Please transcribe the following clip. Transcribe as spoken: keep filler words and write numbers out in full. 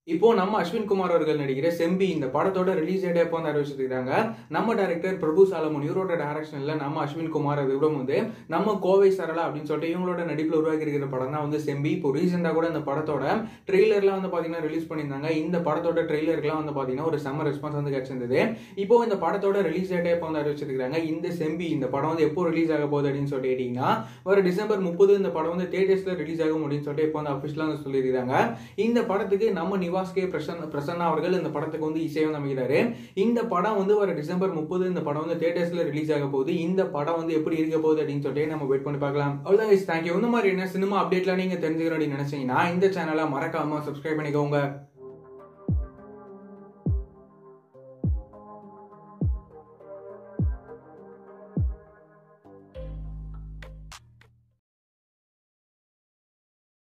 இப்போ நம்ம அஸ்வின் குமார் அவர்கள் நடிக்கிற செம்பி இந்த படத்தோட ரிலீஸ் டேட் எப்போ வந்து அறிவிச்சிருக்காங்க. நம்ம டைரக்டர் பிரபு சாலமன் இவரோட டைரக்ஷன்ல நம்ம அஸ்வின் குமார் விவரம் வந்து நம்ம கோவை சரளா அப்படின்னு சொல்லிட்டு இவங்களோட நடிப்பில் உருவாக்கி இருக்கிற படம் தான் வந்து செம்பி. இப்போ ரீசெண்டா கூட இந்த படத்தோட ட்ரெய்லர்லாம் வந்து பாத்தீங்கன்னா ரிலீஸ் பண்ணியிருந்தாங்க. இந்த படத்தோட ட்ரெய்லருக்குலாம் வந்து பாத்தீங்கன்னா ஒரு செம்ம ரெஸ்பான்ஸ் வந்து கிடைச்சிருந்தது. இப்போ இந்த படத்தோட ரிலீஸ் டேட் எப்போ வந்து அறிவிச்சிருக்காங்க. இந்த செம்பி இந்த படம் வந்து எப்போ ரிலீஸ் ஆக போகுது அப்படின்னு சொல்லிட்டு கேட்டீங்கன்னா ஒரு டிசம்பர் முப்பது இந்த படம் வந்து தியேட்டர்ஸ்ல ரிலீஸ் ஆகும் அப்படின்னு சொல்லிட்டு இப்போ வந்து அபிஷியலா வந்து சொல்லியிருக்காங்க. இந்த படத்துக்கு நம்ம நிவாஸ் கே பிரசன்னா பிரசன்னா அவர்கள் இந்த படத்துக்கு வந்து இசையை வந்து அமைக்கிறாரு. இந்த படம் வந்து ஒரு டிசம்பர் முப்பது இந்த படம் வந்து தியேட்டர்ஸ்ல ரிலீஸ் ஆக போகுது. இந்த படம் வந்து எப்படி இருக்க போகுது அப்படின்னு சொல்லிட்டு நம்ம வெயிட் பண்ணி பார்க்கலாம். அவ்வளவுதான் guys, thank you. இந்த மாதிரி என்ன சினிமா அப்டேட்லாம் நீங்க தெரிஞ்சுக்கணும் அப்படின்னு நினைச்சீங்கன்னா இந்த சேனலை மறக்காம சப்ஸ்கிரைப் பண்ணிக்கோங்க.